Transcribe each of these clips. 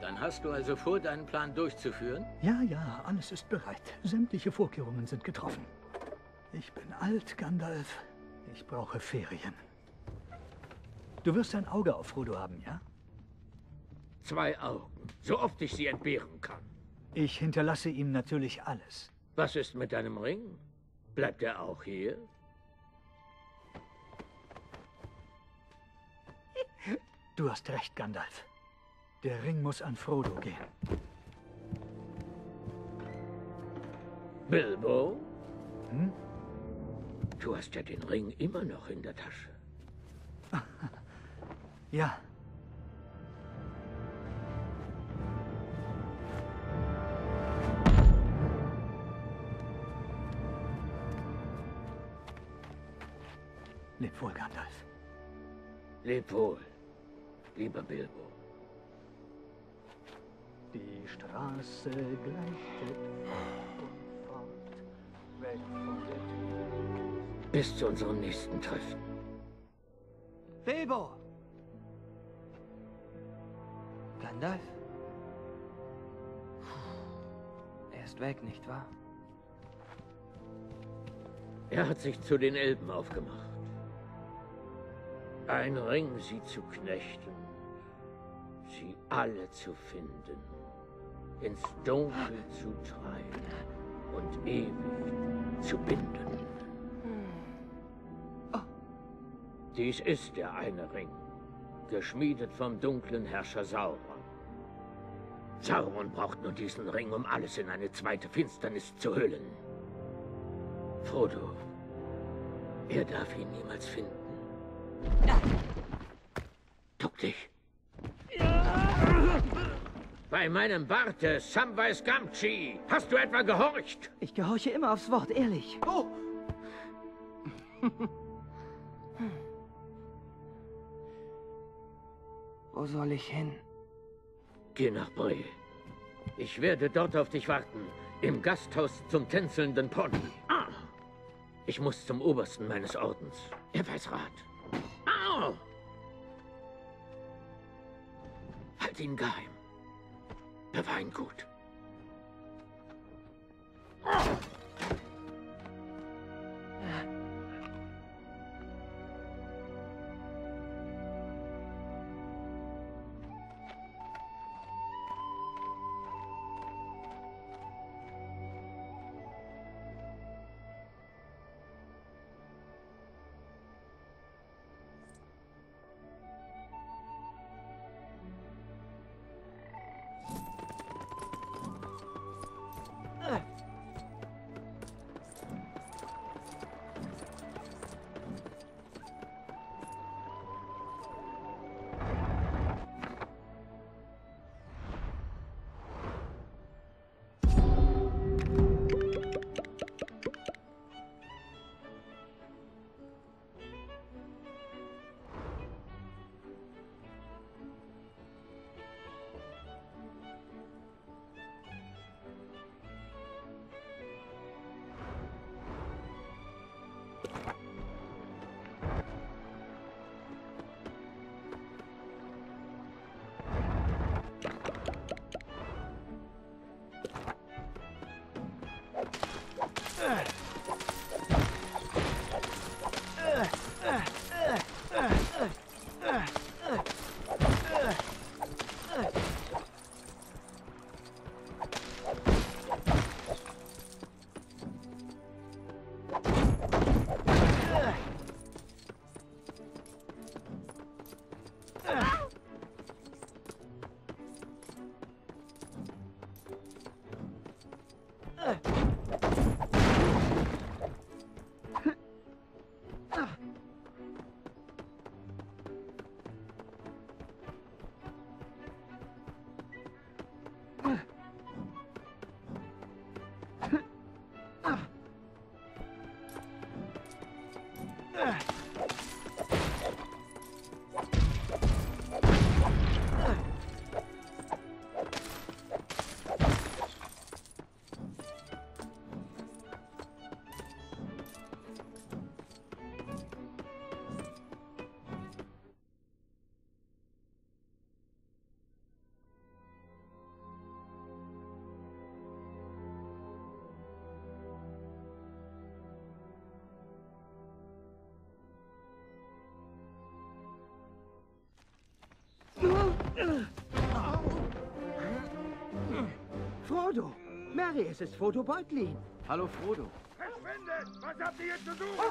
Dann hast du also vor, deinen Plan durchzuführen? Ja, ja, alles ist bereit. Sämtliche Vorkehrungen sind getroffen. Ich bin alt, Gandalf. Ich brauche Ferien. Du wirst ein Auge auf Frodo haben, ja? 2 Augen, so oft ich sie entbehren kann. Ich hinterlasse ihm natürlich alles. Was ist mit deinem Ring? Bleibt er auch hier? Du hast recht, Gandalf. Der Ring muss an Frodo gehen. Bilbo? Hm? Du hast ja den Ring immer noch in der Tasche. Ja. Leb wohl, Gandalf. Leb wohl, lieber Bilbo. Die Straße gleitet fort und fort, weg von der Tür. Bis zu unserem nächsten Treffen. Bilbo! Gandalf? Er ist weg, nicht wahr? Er hat sich zu den Elben aufgemacht. Ein Ring, sie zu knechten, sie alle zu finden, ins Dunkel zu treiben und ewig zu binden. Dies ist der eine Ring, geschmiedet vom dunklen Herrscher Sauron. Sauron braucht nur diesen Ring, um alles in eine zweite Finsternis zu hüllen. Frodo, er darf ihn niemals finden. Duck dich. Bei meinem Barte, Samwise Gamgee, hast du etwa gehorcht? Ich gehorche immer aufs Wort, ehrlich. Oh! Wo soll ich hin? Geh nach Bree. Ich werde dort auf dich warten, im Gasthaus zum tänzelnden Pony. Ich muss zum Obersten meines Ordens. Er weiß Rat. Au! Halt ihn geheim. Bewahr ihn gut. Frodo! Merry, es ist Frodo Beutlin. Hallo, Frodo. Verschwindet! Was habt ihr hier zu suchen?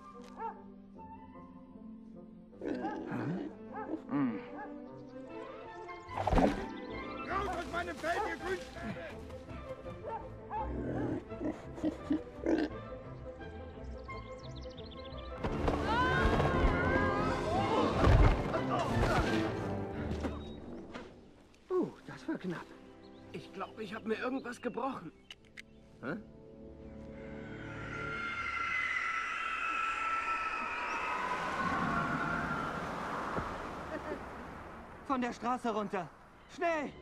Raus aus meinem Feld, ihr Grün... Das war knapp. Ich glaube, ich habe mir irgendwas gebrochen. Hä? Von der Straße runter. Schnell!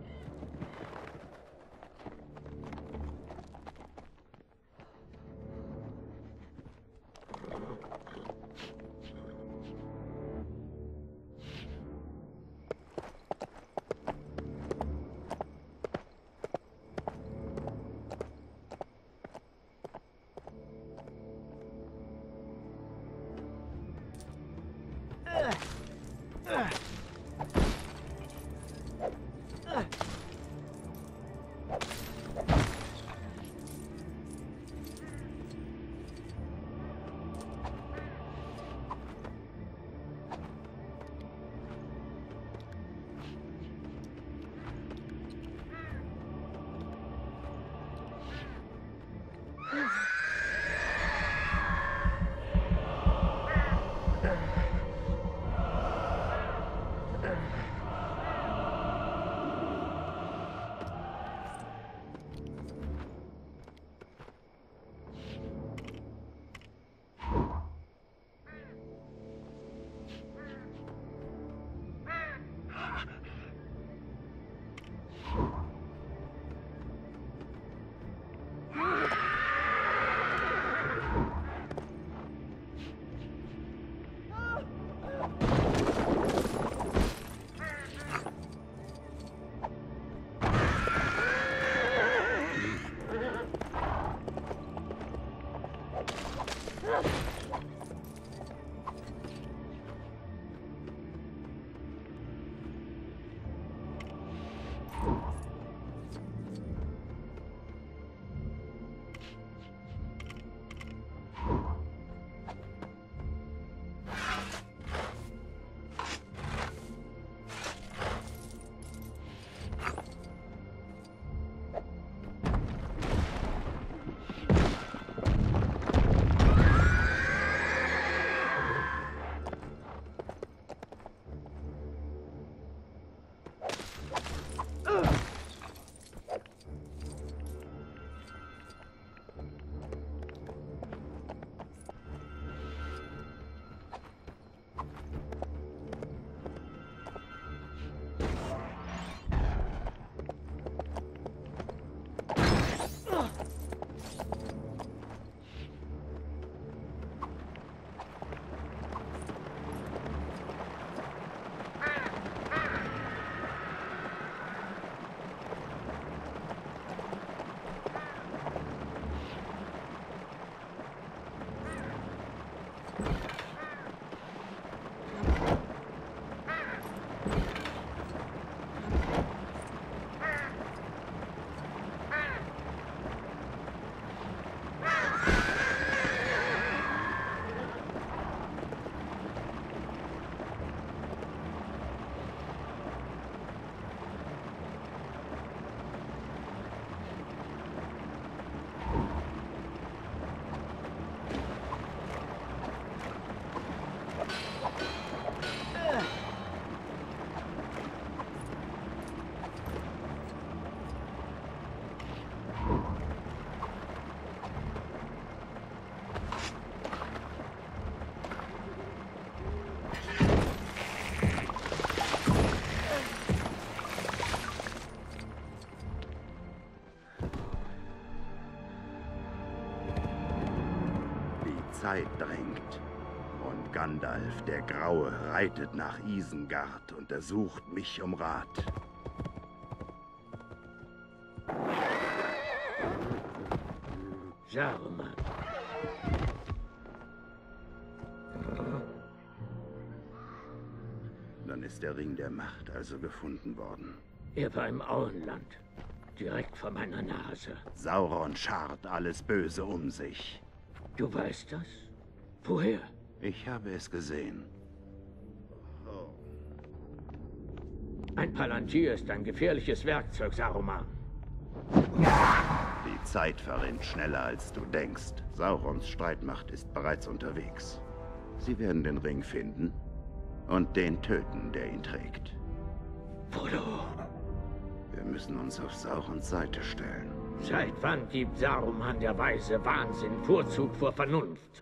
Zeit drängt. Und Gandalf, der Graue, reitet nach Isengard und ersucht mich um Rat. Saruman. Dann ist der Ring der Macht also gefunden worden. Er war im Auenland, direkt vor meiner Nase. Sauron schart alles Böse um sich. Du weißt das? Woher? Ich habe es gesehen. Ein Palantir ist ein gefährliches Werkzeug, Saruman. Die Zeit verrinnt schneller, als du denkst. Saurons Streitmacht ist bereits unterwegs. Sie werden den Ring finden und den töten, der ihn trägt. Frodo, Wir müssen uns auf Saurons Seite stellen. seit wann gibt Saruman der Weise Wahnsinn Vorzug vor Vernunft?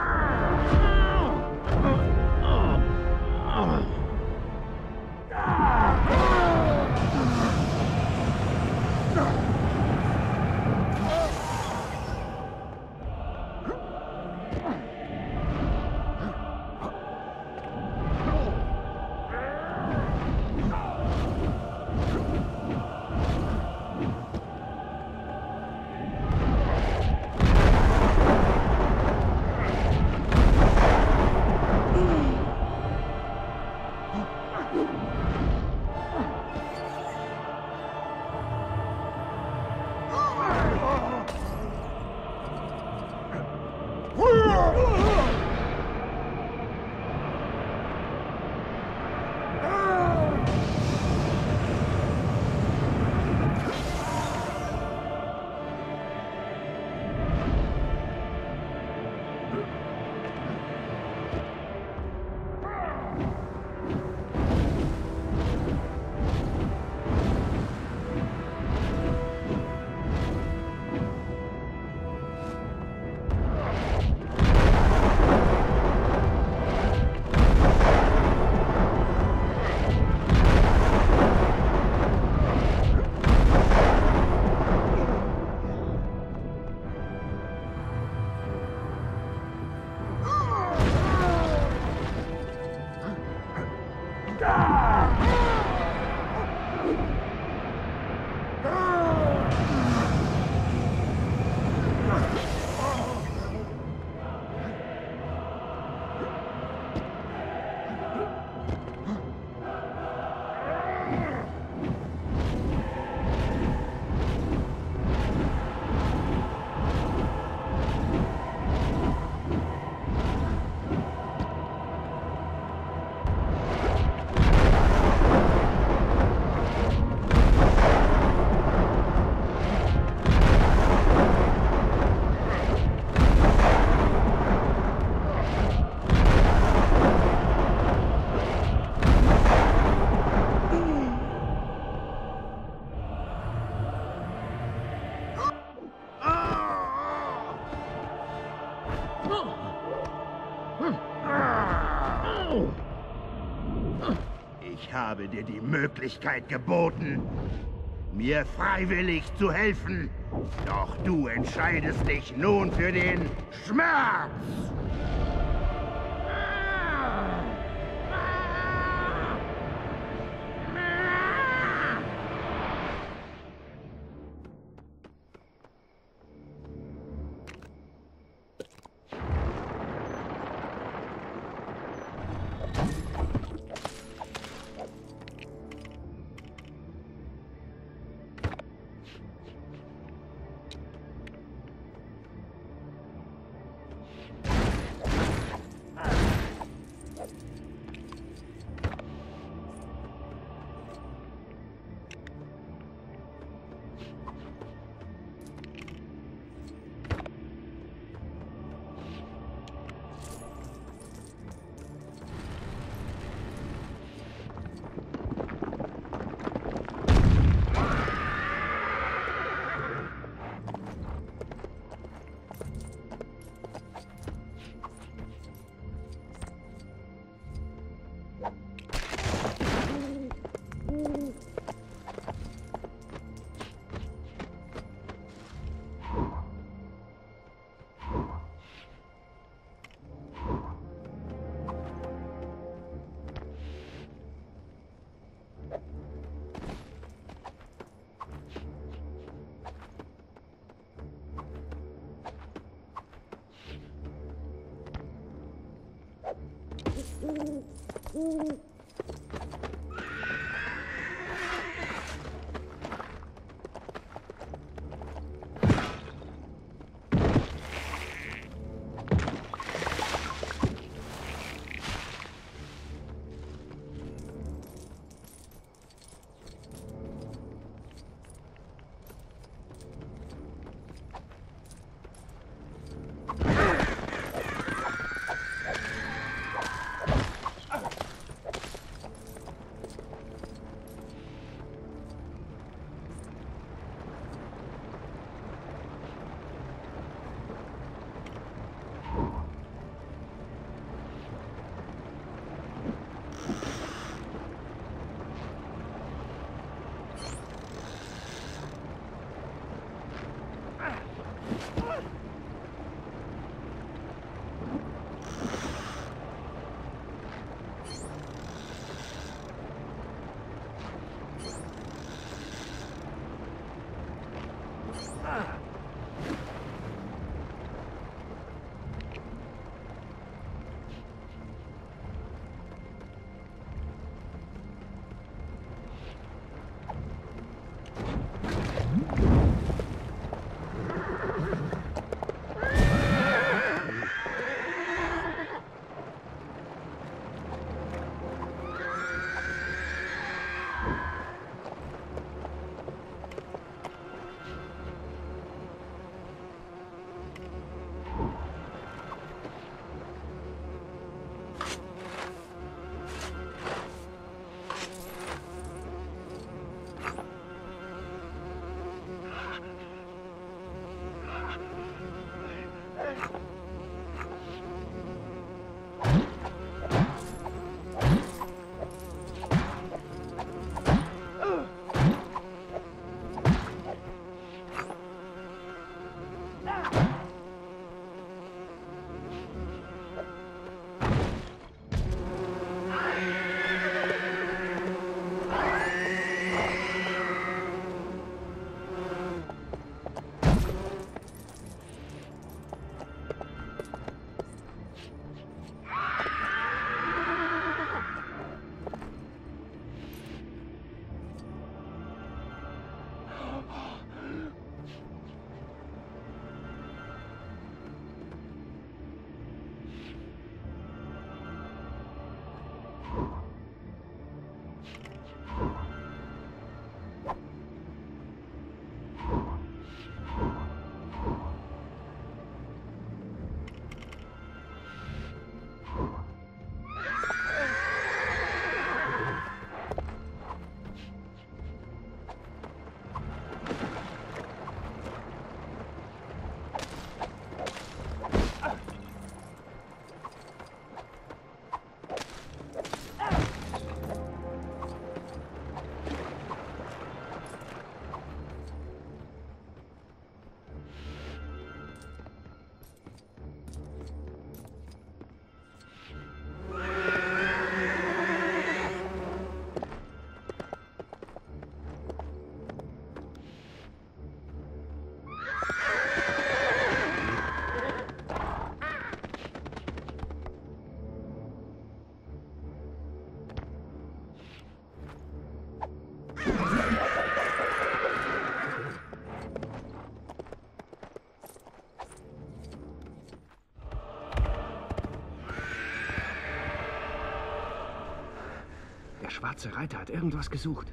Ich habe dir die Möglichkeit geboten, mir freiwillig zu helfen. Doch du entscheidest dich nun für den Schmerz. Der schwarze Reiter hat irgendwas gesucht.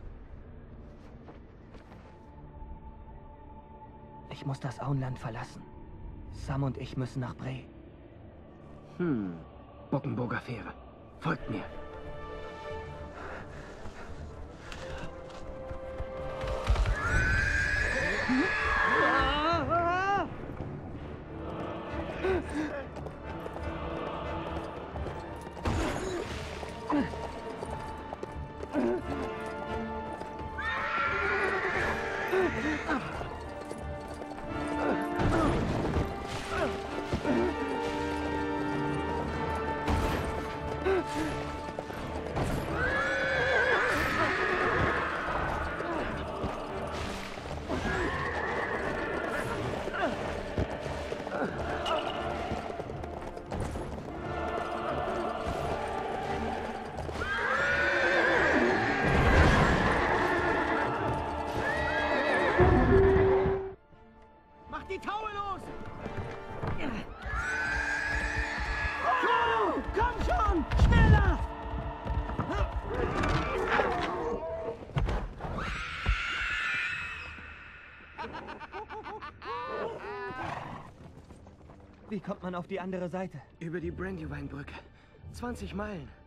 Ich muss das Auenland verlassen. Sam und ich müssen nach Bray. Bockenburger Fähre. Folgt mir. Mach die Taue los! Frodo, komm schon! Schneller! Wie kommt man auf die andere Seite? Über die Brandywine-Brücke. 20 Meilen.